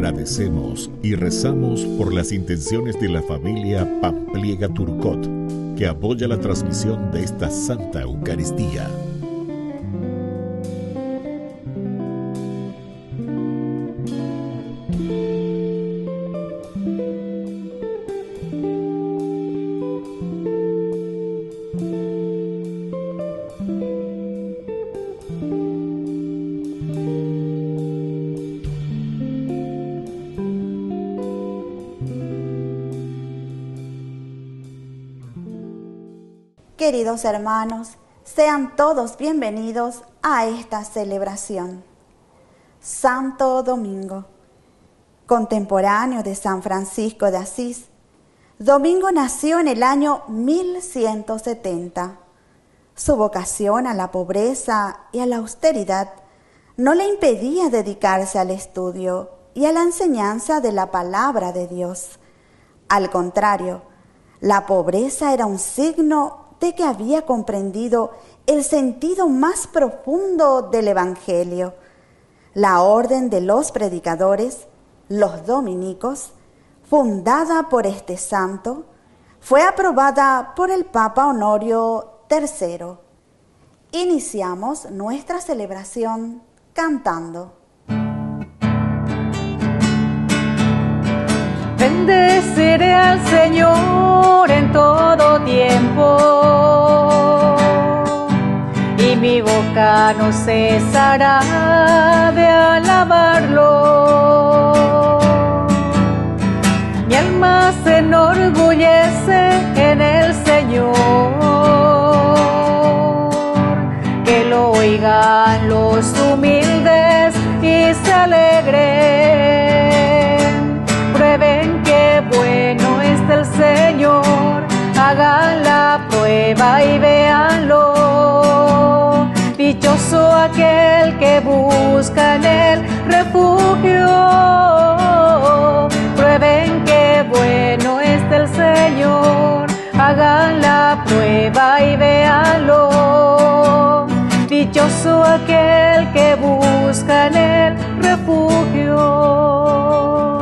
Agradecemos y rezamos por las intenciones de la familia Pampliega Turcot, que apoya la transmisión de esta Santa Eucaristía. Queridos hermanos, sean todos bienvenidos a esta celebración. Santo Domingo, contemporáneo de San Francisco de Asís. Domingo nació en el año 1170. Su vocación a la pobreza y a la austeridad no le impedía dedicarse al estudio y a la enseñanza de la palabra de Dios. Al contrario, la pobreza era un signo de que había comprendido el sentido más profundo del Evangelio. La orden de los predicadores, los dominicos, fundada por este santo, fue aprobada por el Papa Honorio III. Iniciamos nuestra celebración cantando. Bendeciré al Señor en todo tiempo, y mi boca no cesará de alabarlo. Mi alma se enorgullece en el Señor, que lo oigan los humildes y se alegren. Prueben qué bueno es el Señor, hagan la prueba y véanlo. Dichoso aquel que busca en él refugio. Prueben qué bueno es el Señor, hagan la prueba y véanlo. Dichoso aquel que busca en él refugio.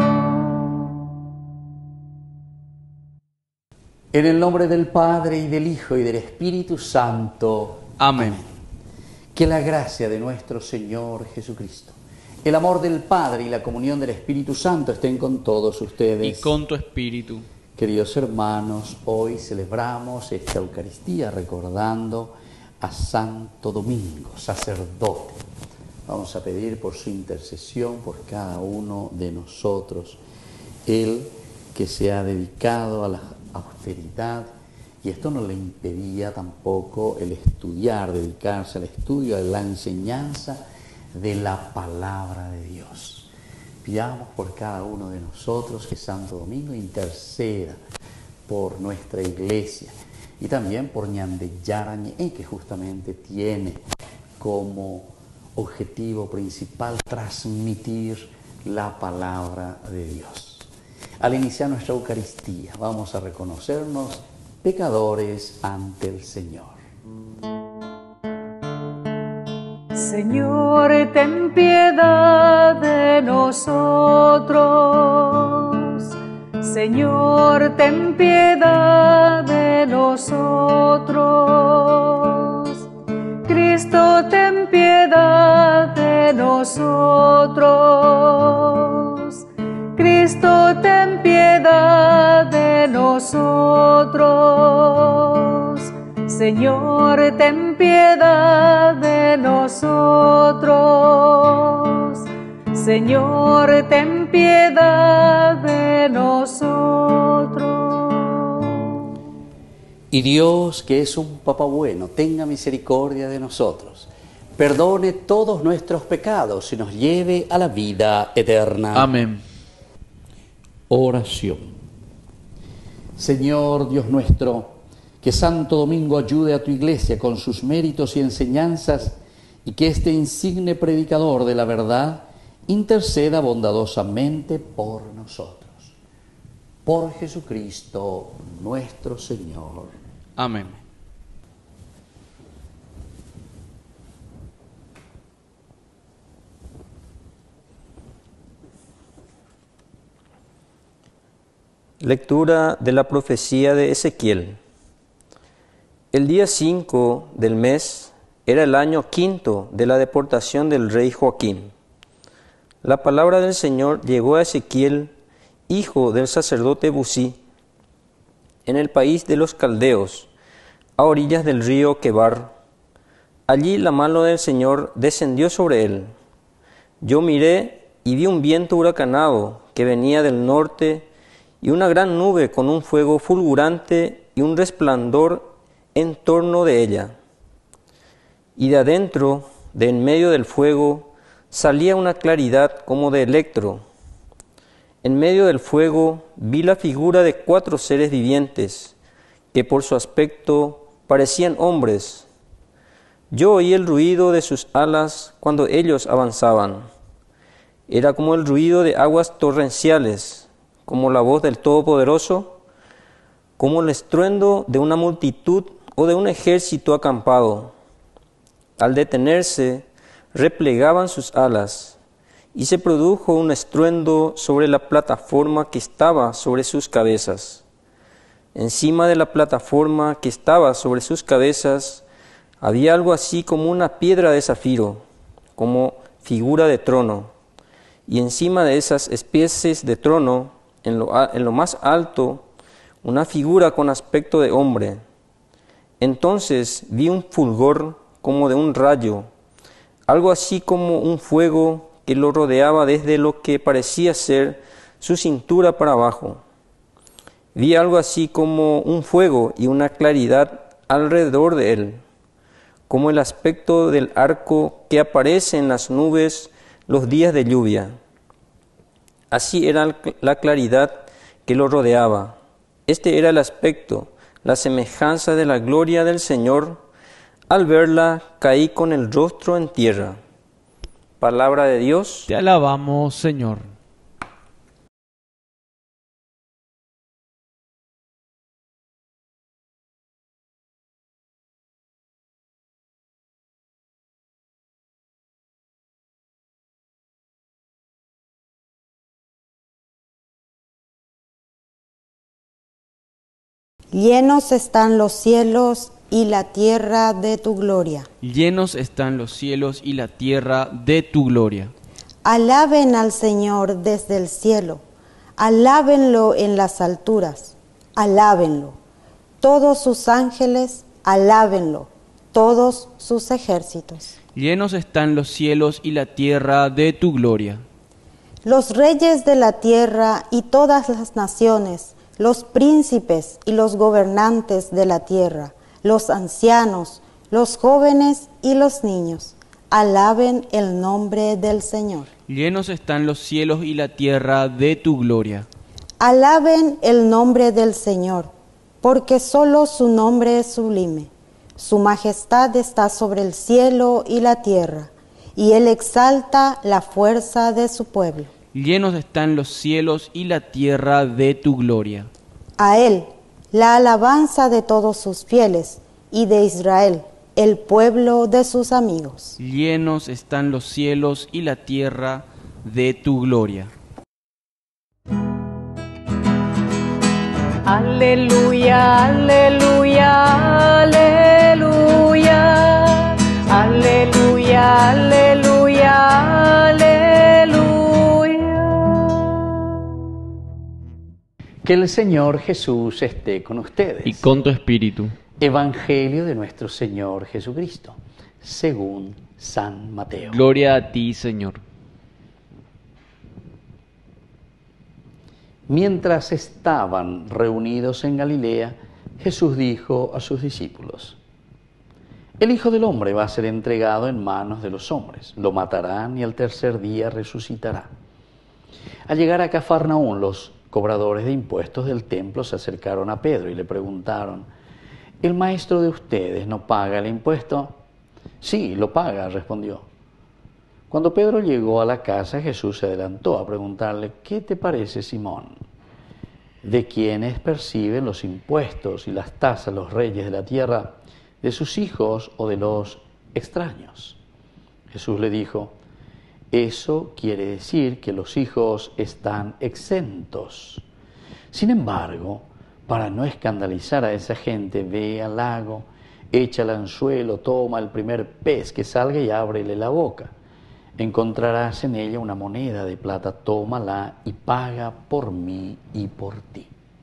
En el nombre del Padre, y del Hijo, y del Espíritu Santo. Amén. Que la gracia de nuestro Señor Jesucristo, el amor del Padre y la comunión del Espíritu Santo estén con todos ustedes. Y con tu espíritu. Queridos hermanos, hoy celebramos esta Eucaristía recordando a Santo Domingo, sacerdote. Vamos a pedir por su intercesión, por cada uno de nosotros. Él que se ha dedicado a la austeridad, y esto no le impedía tampoco el estudiar, dedicarse al estudio, a la enseñanza de la palabra de Dios. Pidamos por cada uno de nosotros que Santo Domingo interceda por nuestra iglesia y también por Ñande Yarañe, que justamente tiene como objetivo principal transmitir la palabra de Dios. Al iniciar nuestra Eucaristía, vamos a reconocernos pecadores ante el Señor. Señor, ten piedad de nosotros. Señor, ten piedad de nosotros. Cristo, ten piedad de nosotros. Cristo, ten piedad de nosotros. Señor, ten piedad de nosotros. Señor, ten piedad de nosotros. Y Dios, que es un Papá bueno, tenga misericordia de nosotros, perdone todos nuestros pecados y nos lleve a la vida eterna. Amén. Oración. Señor Dios nuestro, que Santo Domingo ayude a tu iglesia con sus méritos y enseñanzas, y que este insigne predicador de la verdad interceda bondadosamente por nosotros. Por Jesucristo nuestro Señor. Amén. Lectura de la profecía de Ezequiel. El día 5 del mes era el año 5 de la deportación del rey Joaquín. La palabra del Señor llegó a Ezequiel, hijo del sacerdote Busí, en el país de los caldeos, a orillas del río Quebar. Allí la mano del Señor descendió sobre él. Yo miré y vi un viento huracanado que venía del norte y una gran nube con un fuego fulgurante y un resplandor en torno de ella. Y de adentro, de en medio del fuego, salía una claridad como de electro. En medio del fuego vi la figura de 4 seres vivientes, que por su aspecto parecían hombres. Yo oí el ruido de sus alas cuando ellos avanzaban. Era como el ruido de aguas torrenciales, como la voz del Todopoderoso, como el estruendo de una multitud o de un ejército acampado. Al detenerse, replegaban sus alas, y se produjo un estruendo sobre la plataforma que estaba sobre sus cabezas. Encima de la plataforma que estaba sobre sus cabezas había algo así como una piedra de zafiro, como figura de trono, y encima de esas especies de trono, en lo más alto, una figura con aspecto de hombre. Entonces vi un fulgor como de un rayo, algo así como un fuego que lo rodeaba desde lo que parecía ser su cintura para abajo. Vi algo así como un fuego y una claridad alrededor de él, como el aspecto del arco que aparece en las nubes los días de lluvia. Así era la claridad que lo rodeaba. Este era el aspecto, la semejanza de la gloria del Señor. Al verla, caí con el rostro en tierra. Palabra de Dios. Te alabamos, Señor. Llenos están los cielos y la tierra de tu gloria. Llenos están los cielos y la tierra de tu gloria. Alaben al Señor desde el cielo, alábenlo en las alturas, alábenlo. Todos sus ángeles, alábenlo, todos sus ejércitos. Llenos están los cielos y la tierra de tu gloria. Los reyes de la tierra y todas las naciones, los príncipes y los gobernantes de la tierra, los ancianos, los jóvenes y los niños, alaben el nombre del Señor. Llenos están los cielos y la tierra de tu gloria. Alaben el nombre del Señor, porque solo su nombre es sublime. Su majestad está sobre el cielo y la tierra, y Él exalta la fuerza de su pueblo. Llenos están los cielos y la tierra de tu gloria. A Él, la alabanza de todos sus fieles, y de Israel, el pueblo de sus amigos. Llenos están los cielos y la tierra de tu gloria. Aleluya, aleluya, aleluya, aleluya, aleluya, aleluya. Que el Señor Jesús esté con ustedes. Y con tu espíritu. Evangelio de nuestro Señor Jesucristo, según San Mateo. Gloria a ti, Señor. Mientras estaban reunidos en Galilea, Jesús dijo a sus discípulos: El Hijo del Hombre va a ser entregado en manos de los hombres, lo matarán y al tercer día resucitará. Al llegar a Cafarnaún, los cobradores de impuestos del templo se acercaron a Pedro y le preguntaron: ¿El maestro de ustedes no paga el impuesto? Sí, lo paga, respondió. Cuando Pedro llegó a la casa, Jesús se adelantó a preguntarle: ¿Qué te parece, Simón? ¿De quiénes perciben los impuestos y las tasas los reyes de la tierra? ¿De sus hijos o de los extraños? Jesús le dijo: Eso quiere decir que los hijos están exentos. Sin embargo, para no escandalizar a esa gente, ve al lago, echa el anzuelo, toma el primer pez que salga y ábrele la boca. Encontrarás en ella una moneda de plata, tómala y paga por mí y por ti.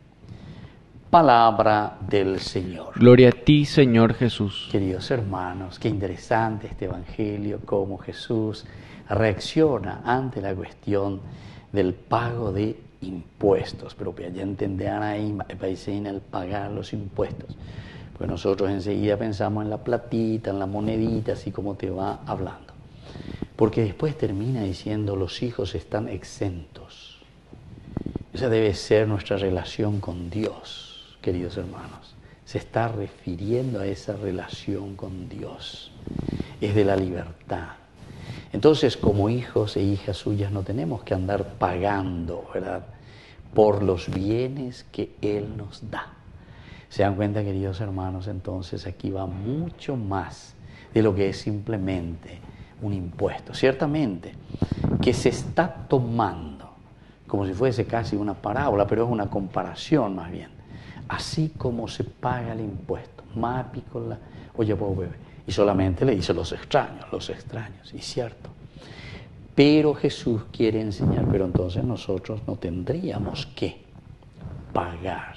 Palabra del Señor. Gloria a ti, Señor Jesús. Queridos hermanos, qué interesante este Evangelio, cómo Jesús reacciona ante la cuestión del pago de impuestos. Pero ya entenderán ahí, en el pagar los impuestos. Pues nosotros enseguida pensamos en la platita, en la monedita, así como te va hablando. Porque después termina diciendo, los hijos están exentos. Esa debe ser nuestra relación con Dios, queridos hermanos. Se está refiriendo a esa relación con Dios. Es de la libertad. Entonces, como hijos e hijas suyas, no tenemos que andar pagando, ¿verdad?, por los bienes que Él nos da. ¿Se dan cuenta, queridos hermanos? Entonces, aquí va mucho más de lo que es simplemente un impuesto. Ciertamente que se está tomando como si fuese casi una parábola, pero es una comparación más bien. Así como se paga el impuesto, más pícola, oye, puedo beber. Y solamente le dice los extraños, y cierto. Pero Jesús quiere enseñar, pero entonces nosotros no tendríamos que pagar,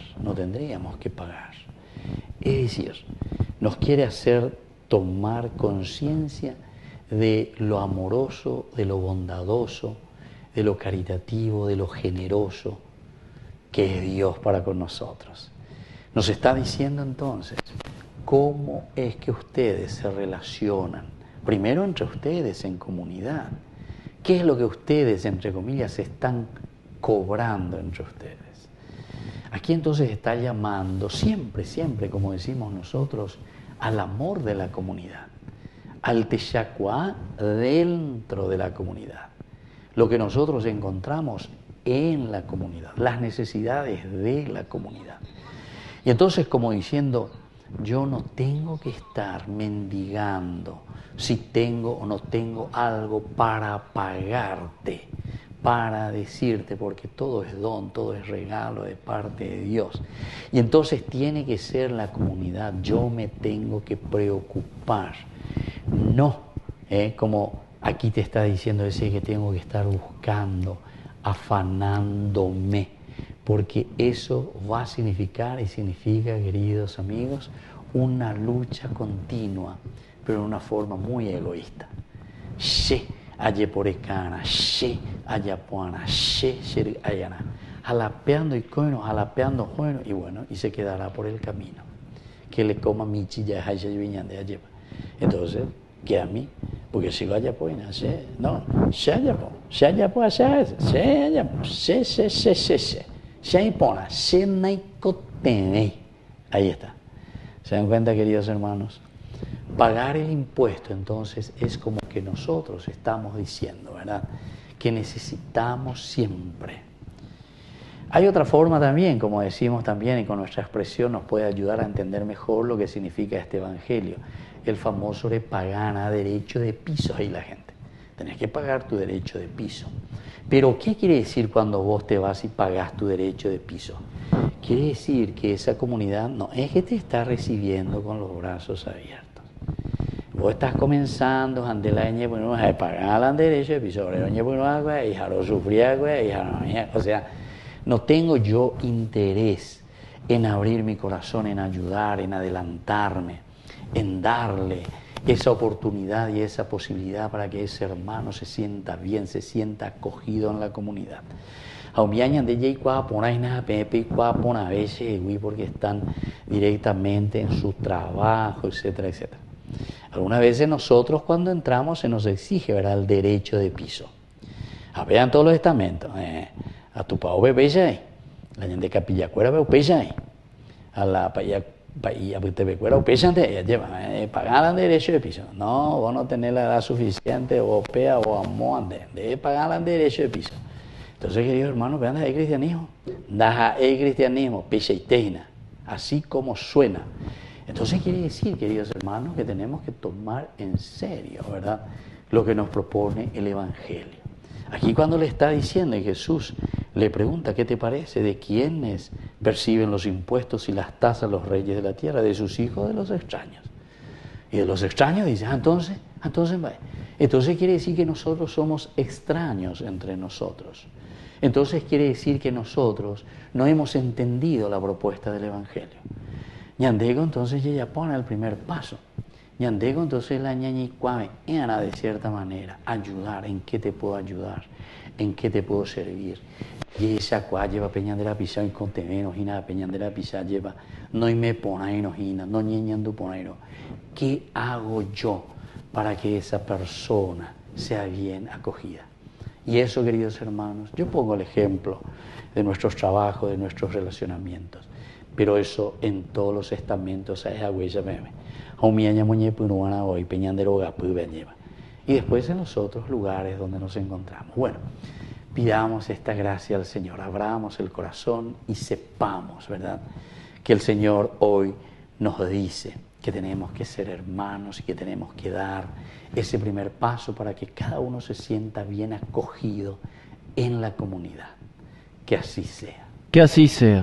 Es decir, nos quiere hacer tomar conciencia de lo amoroso, de lo bondadoso, de lo caritativo, de lo generoso que es Dios para con nosotros. Nos está diciendo entonces cómo es que ustedes se relacionan, primero entre ustedes en comunidad. ¿Qué es lo que ustedes, entre comillas, están cobrando entre ustedes? Aquí entonces está llamando siempre, como decimos nosotros, al amor de la comunidad, al teshakuá dentro de la comunidad. Lo que nosotros encontramos en la comunidad, las necesidades de la comunidad. Y entonces, como diciendo, yo no tengo que estar mendigando si tengo o no tengo algo para pagarte, para decirte, porque todo es don, todo es regalo de parte de Dios. Y entonces tiene que ser la comunidad, yo me tengo que preocupar. No, como aquí te está diciendo ese que tengo que estar buscando, afanándome, porque eso va a significar y significa, queridos amigos, una lucha continua, pero de una forma muy egoísta. She ayeporecana, she ayapuana, she ayana, jalapeando y coino, jalapeando bueno, y bueno, y se quedará por el camino. Que le coma michi ya de ayepa. Entonces, que a mí, porque si vaya pues no, se ayapo, ahí está. ¿Se dan cuenta, queridos hermanos? Pagar el impuesto, entonces, es como que nosotros estamos diciendo, ¿verdad?, que necesitamos siempre. Hay otra forma también, como decimos también, y con nuestra expresión nos puede ayudar a entender mejor lo que significa este Evangelio. El famoso repagana, derecho de piso. Ahí la gente, tenés que pagar tu derecho de piso. Pero, ¿qué quiere decir cuando vos te vas y pagás tu derecho de piso? Quiere decir que esa comunidad no es que te está recibiendo con los brazos abiertos. Vos estás comenzando, ante la bueno, a pagar el derecho de piso, o sea, no tengo yo interés en abrir mi corazón, en ayudar, en adelantarme, en darle esa oportunidad y esa posibilidad para que ese hermano se sienta bien, se sienta acogido en la comunidad. Porque están directamente en su trabajo, etcétera, etcétera. Algunas veces nosotros cuando entramos se nos exige, ¿verdad?, el derecho de piso. Vean todos los estamentos. A tu pao bebé ahí. La gente de Capillacuera veo pecha ahí. A la paía te becuera pecha de ella lleva. Pagar el derecho de piso. No, vos no tenés la edad suficiente, o pea, o amor, de pagar el derecho de piso. Entonces, queridos hermanos, vean el cristianismo. Daja el cristianismo, pecha y teina. Así como suena. Entonces quiere decir, queridos hermanos, que tenemos que tomar en serio, ¿verdad?, lo que nos propone el Evangelio. Aquí cuando le está diciendo, y Jesús le pregunta, ¿qué te parece? ¿De quiénes perciben los impuestos y las tasas los reyes de la tierra? ¿De sus hijos o de los extraños? Y de los extraños dice, entonces quiere decir que nosotros somos extraños entre nosotros. Entonces quiere decir que nosotros no hemos entendido la propuesta del Evangelio. Ñandego entonces ella pone el primer paso. Ñandego entonces la ñañicuame era de cierta manera ayudar. ¿En qué te puedo ayudar? ¿En qué te puedo servir? Y esa cuá lleva peñandera pisar y con temenos y nada peñandera pisar lleva no y me ponaino y no ñeñando ponaino. ¿Qué hago yo para que esa persona sea bien acogida? Y eso, queridos hermanos, yo pongo el ejemplo de nuestros trabajos, de nuestros relacionamientos, pero eso en todos los estamentos es agüella meme. Y después en los otros lugares donde nos encontramos. Bueno, pidamos esta gracia al Señor, abramos el corazón y sepamos, ¿verdad?, que el Señor hoy nos dice que tenemos que ser hermanos y que tenemos que dar ese primer paso para que cada uno se sienta bien acogido en la comunidad. Que así sea. Que así sea.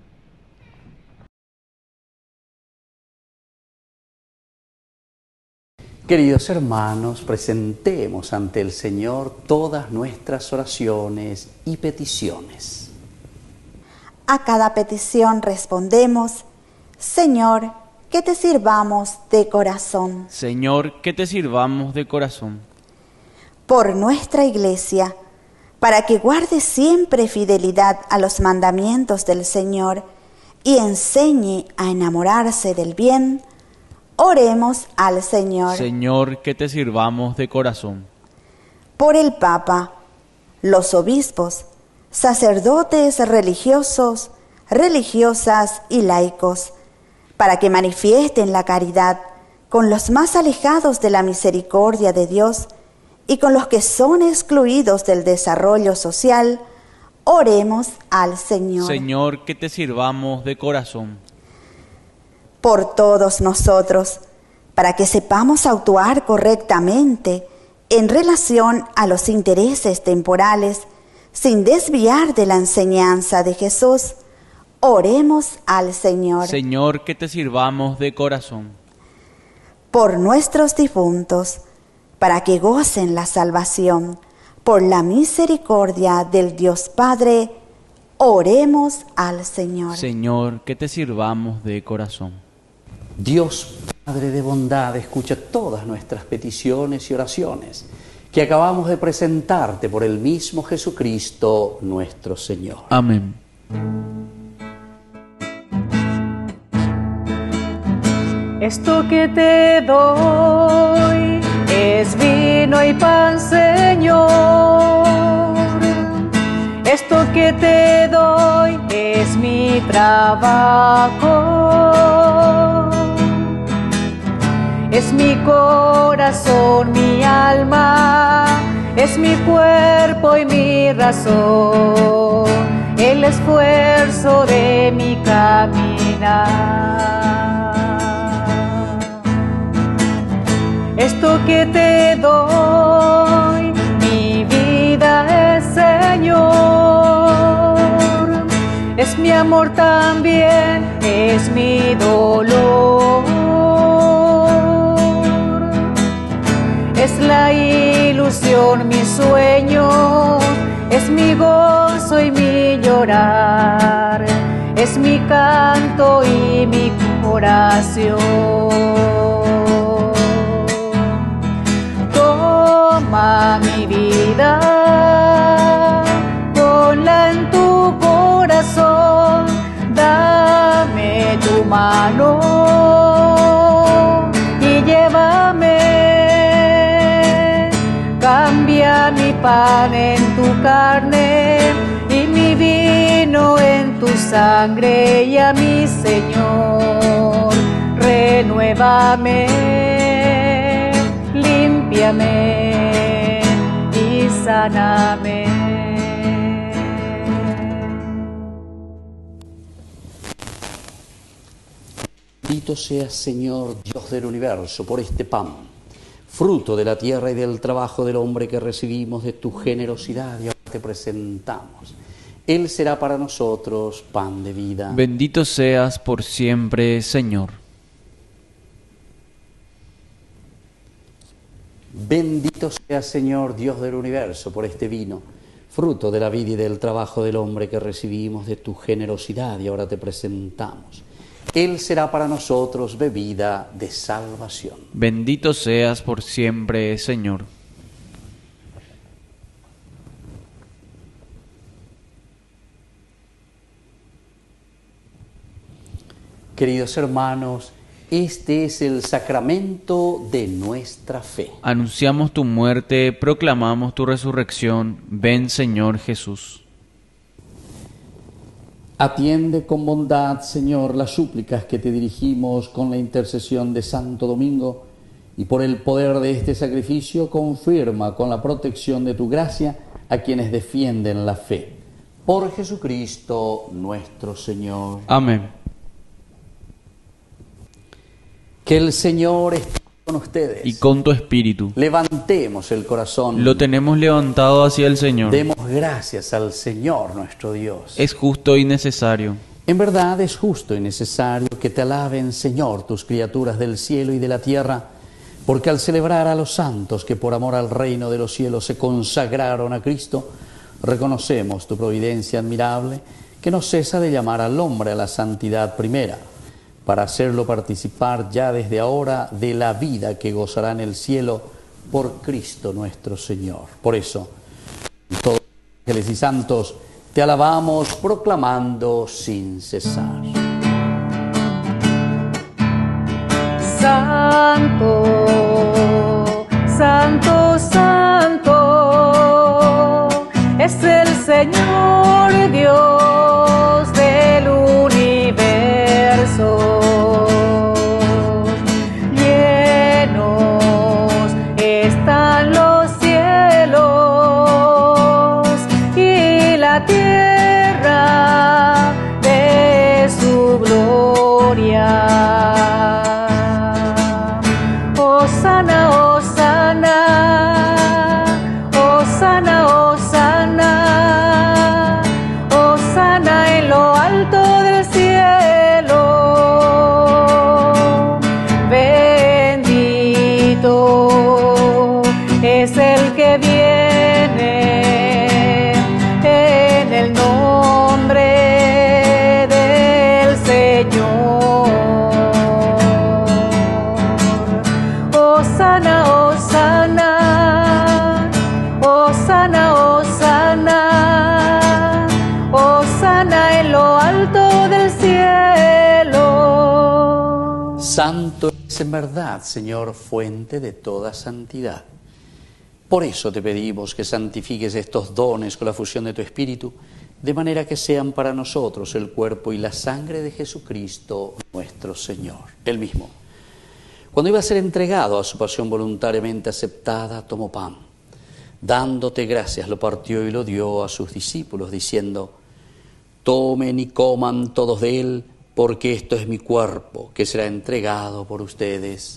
Queridos hermanos, presentemos ante el Señor todas nuestras oraciones y peticiones. A cada petición respondemos, Señor, que te sirvamos de corazón. Señor, que te sirvamos de corazón. Por nuestra Iglesia, para que guarde siempre fidelidad a los mandamientos del Señor y enseñe a enamorarse del bien, oremos al Señor. Señor, que te sirvamos de corazón. Por el Papa, los obispos, sacerdotes religiosos, religiosas y laicos, para que manifiesten la caridad con los más alejados de la misericordia de Dios y con los que son excluidos del desarrollo social, oremos al Señor. Señor, que te sirvamos de corazón. Por todos nosotros, para que sepamos actuar correctamente en relación a los intereses temporales, sin desviar de la enseñanza de Jesús, oremos al Señor. Señor, que te sirvamos de corazón. Por nuestros difuntos, para que gocen la salvación, por la misericordia del Dios Padre, oremos al Señor. Señor, que te sirvamos de corazón. Dios Padre de bondad, escucha todas nuestras peticiones y oraciones que acabamos de presentarte por el mismo Jesucristo nuestro Señor. Amén. Esto que te doy es vino y pan, Señor. Esto que te doy es mi trabajo. Es mi corazón, mi alma, es mi cuerpo y mi razón, el esfuerzo de mi caminar. Esto que te doy, mi vida es, Señor, es mi amor también, es mi dolor. Es la ilusión, mi sueño, es mi gozo y mi llorar, es mi canto y mi oración. Toma mi vida, ponla en tu corazón, dame tu mano y llévame. Cambia mi pan en tu carne y mi vino en tu sangre, y a mi Señor renuévame, límpiame y sáname. Bendito seas, Señor, Dios del universo, por este pan, fruto de la tierra y del trabajo del hombre que recibimos de tu generosidad, y ahora te presentamos Él será para nosotros pan de vida. Bendito seas por siempre, Señor. Bendito seas, Señor, Dios del universo, por este vino, fruto de la vida y del trabajo del hombre que recibimos de tu generosidad y ahora te presentamos. Él será para nosotros bebida de salvación. Bendito seas por siempre, Señor. Queridos hermanos, este es el sacramento de nuestra fe. Anunciamos tu muerte, proclamamos tu resurrección. Ven, Señor Jesús. Atiende con bondad, Señor, las súplicas que te dirigimos con la intercesión de Santo Domingo y por el poder de este sacrificio confirma con la protección de tu gracia a quienes defienden la fe. Por Jesucristo nuestro Señor. Amén. Que el Señor esté con ustedes. Y con tu espíritu. Levantemos el corazón. Lo tenemos levantado hacia el Señor. Demos gracias al Señor nuestro Dios. Es justo y necesario. En verdad es justo y necesario que te alaben, Señor, tus criaturas del cielo y de la tierra, porque al celebrar a los santos que por amor al reino de los cielos se consagraron a Cristo, reconocemos tu providencia admirable, que no cesa de llamar al hombre a la santidad primera, para hacerlo participar ya desde ahora de la vida que gozará en el cielo por Cristo nuestro Señor. Por eso, todos los ángeles y santos, te alabamos proclamando sin cesar. Santo, santo, santo, es el Señor Dios del universo. Llenos están los cielos y la tierra de su gloria. Hosana, hosana, hosana, hosana, hosana en lo alto del cielo. Bendito es el que viene en el nombre del Señor. Hosana, hosana, hosana, hosana, hosana en lo alto del cielo. Santo es en verdad, Señor, fuente de toda santidad. Por eso te pedimos que santifiques estos dones con la fusión de tu Espíritu, de manera que sean para nosotros el cuerpo y la sangre de Jesucristo nuestro Señor. Él mismo, cuando iba a ser entregado a su pasión voluntariamente aceptada, tomó pan. Dándote gracias, lo partió y lo dio a sus discípulos, diciendo: tomen y coman todos de él, porque esto es mi cuerpo, que será entregado por ustedes.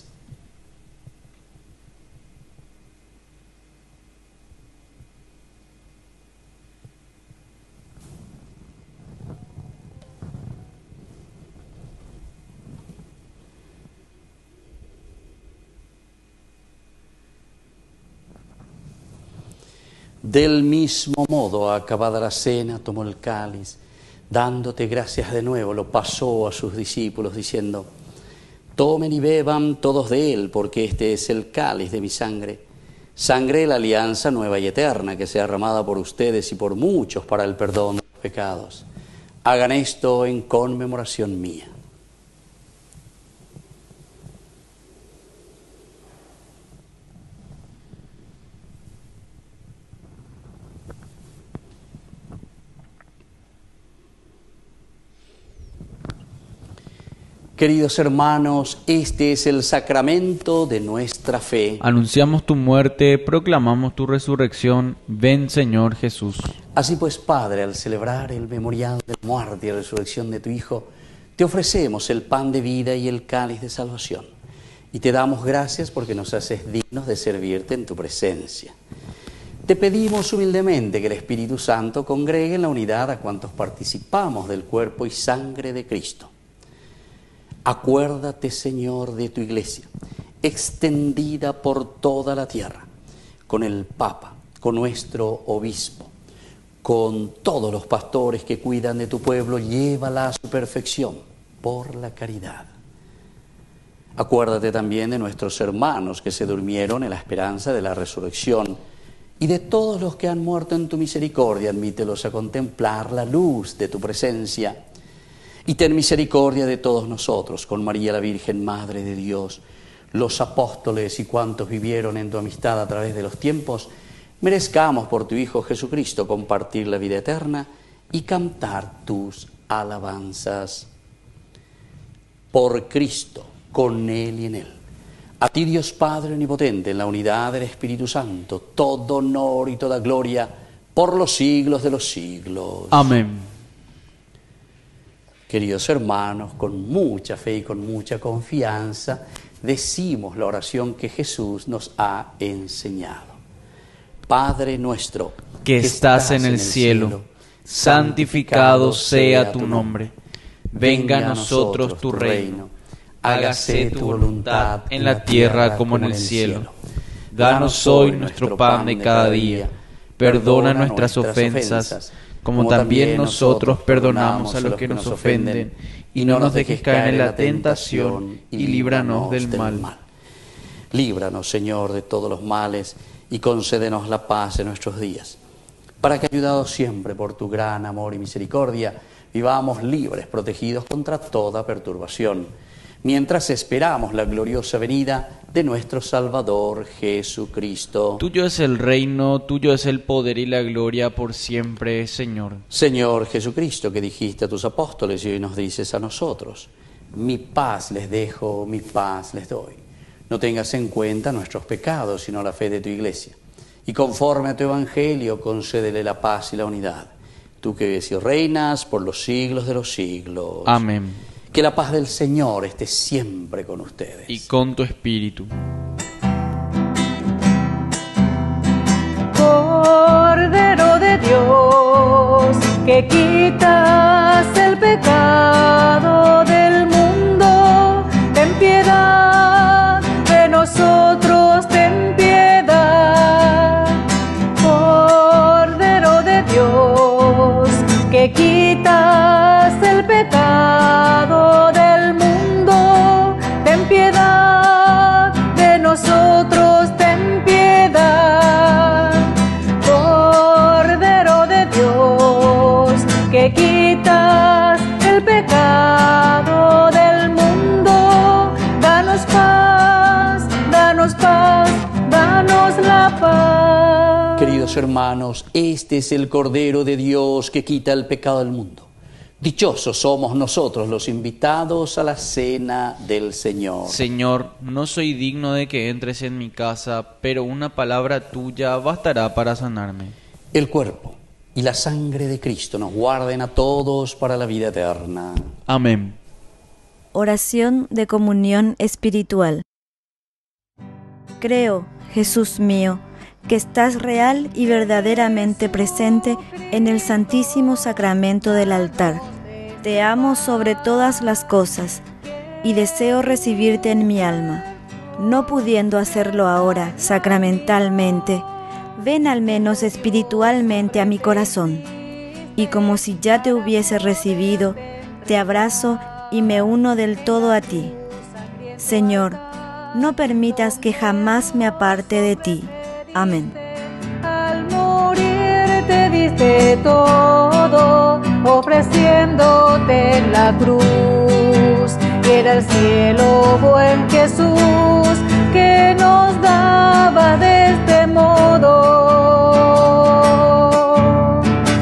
Del mismo modo, acabada la cena, tomó el cáliz, dándote gracias de nuevo, lo pasó a sus discípulos, diciendo: tomen y beban todos de él, porque este es el cáliz de mi sangre, sangre de la alianza nueva y eterna, que sea derramada por ustedes y por muchos para el perdón de los pecados. Hagan esto en conmemoración mía. Queridos hermanos, este es el sacramento de nuestra fe. Anunciamos tu muerte, proclamamos tu resurrección. Ven, Señor Jesús. Así pues, Padre, al celebrar el memorial de la muerte y resurrección de tu Hijo, te ofrecemos el pan de vida y el cáliz de salvación. Y te damos gracias porque nos haces dignos de servirte en tu presencia. te pedimos humildemente que el Espíritu Santo congregue en la unidad a cuantos participamos del cuerpo y sangre de Cristo. Acuérdate, Señor, de tu Iglesia, extendida por toda la tierra, con el Papa, con nuestro Obispo, con todos los pastores que cuidan de tu pueblo, llévala a su perfección por la caridad. Acuérdate también de nuestros hermanos que se durmieron en la esperanza de la resurrección y de todos los que han muerto en tu misericordia, admítelos a contemplar la luz de tu presencia. Y ten misericordia de todos nosotros, con María la Virgen, Madre de Dios, los apóstoles y cuantos vivieron en tu amistad a través de los tiempos, merezcamos por tu Hijo Jesucristo compartir la vida eterna y cantar tus alabanzas. Por Cristo, con Él y en Él. A ti, Dios Padre omnipotente, en la unidad del Espíritu Santo, todo honor y toda gloria por los siglos de los siglos. Amén. Queridos hermanos, con mucha fe y con mucha confianza, decimos la oración que Jesús nos ha enseñado. Padre nuestro, que estás en el cielo, santificado sea tu nombre. Venga a nosotros tu reino. Hágase tu voluntad en la tierra como en el cielo. Danos hoy nuestro pan de cada día. Perdona nuestras ofensas, como también nosotros perdonamos a los que nos ofenden. Y no nos dejes caer en la tentación, y líbranos del mal. Líbranos, Señor, de todos los males, y concédenos la paz en nuestros días, para que, ayudados siempre por tu gran amor y misericordia, vivamos libres, protegidos contra toda perturbación, mientras esperamos la gloriosa venida de nuestro Salvador Jesucristo. Tuyo es el reino, tuyo es el poder y la gloria por siempre, Señor. Señor Jesucristo, que dijiste a tus apóstoles y hoy nos dices a nosotros: mi paz les dejo, mi paz les doy. No tengas en cuenta nuestros pecados, sino la fe de tu Iglesia. Y conforme a tu Evangelio, concédele la paz y la unidad. Tú que vives y reinas por los siglos de los siglos. Amén. Que la paz del Señor esté siempre con ustedes. Y con tu espíritu. Cordero de Dios, que quitas el pecado del mundo, ten piedad de nosotros, ten piedad. Cordero de Dios, que quitas el pecado del mundo, ten piedad de nosotros, ten piedad. Cordero de Dios, que quitas el pecado del mundo, danos paz, danos paz, danos la paz. Queridos hermanos, este es el Cordero de Dios que quita el pecado del mundo. Dichosos somos nosotros los invitados a la cena del Señor. Señor, no soy digno de que entres en mi casa, pero una palabra tuya bastará para sanarme. El cuerpo y la sangre de Cristo nos guarden a todos para la vida eterna. Amén. Oración de comunión espiritual. Creo, Jesús mío, que estás real y verdaderamente presente en el Santísimo Sacramento del altar. Te amo sobre todas las cosas y deseo recibirte en mi alma. No pudiendo hacerlo ahora sacramentalmente, ven al menos espiritualmente a mi corazón. Y como si ya te hubiese recibido, te abrazo y me uno del todo a ti. Señor, no permitas que jamás me aparte de ti. Amén. Al morir te diste todo, ofreciéndote la cruz. Y era el cielo, buen Jesús, que nos daba de este modo.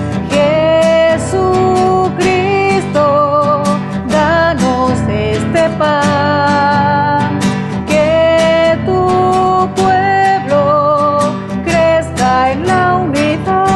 Jesucristo, danos este pan, que tu pueblo crezca en la unidad.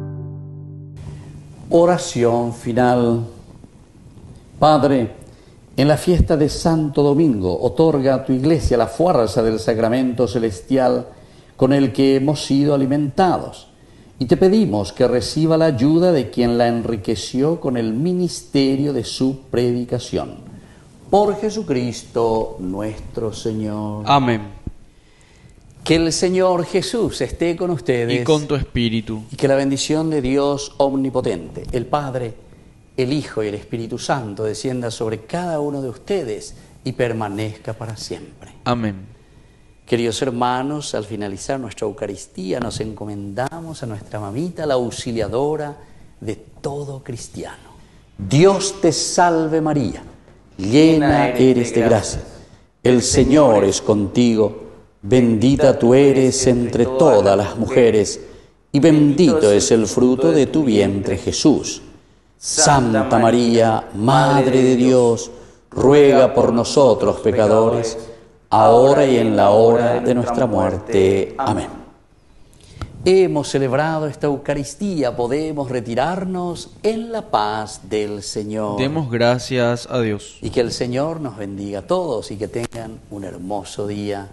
Oración final. Padre, En la fiesta de Santo Domingo, otorga a tu Iglesia la fuerza del sacramento celestial con el que hemos sido alimentados. Y te pedimos que reciba la ayuda de quien la enriqueció con el ministerio de su predicación. Por Jesucristo nuestro Señor. Amén. Que el Señor Jesús esté con ustedes. Y con tu espíritu. Y que la bendición de Dios omnipotente, el Padre, el Hijo y el Espíritu Santo descienda sobre cada uno de ustedes y permanezca para siempre. Amén. Queridos hermanos, al finalizar nuestra Eucaristía nos encomendamos a nuestra mamita, la auxiliadora de todo cristiano. Dios te salve María, llena eres de gracia, el Señor es contigo, bendita tú eres entre todas las mujeres, y bendito es el fruto de tu vientre Jesús. Santa María, Madre de Dios, ruega por nosotros pecadores, ahora y en la hora de nuestra muerte. Amén. Hemos celebrado esta Eucaristía, podemos retirarnos en la paz del Señor. Demos gracias a Dios. Y que el Señor nos bendiga a todos y que tengan un hermoso día.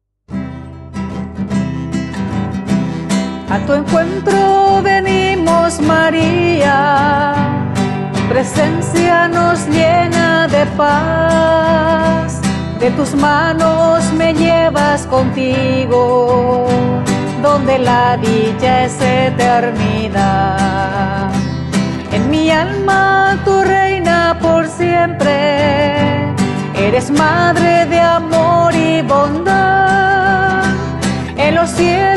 A tu encuentro venimos, María, presencia nos llena de paz. De tus manos me llevas contigo, donde la dicha es eternidad. En mi alma tu reina por siempre, eres madre de amor y bondad. En los cielos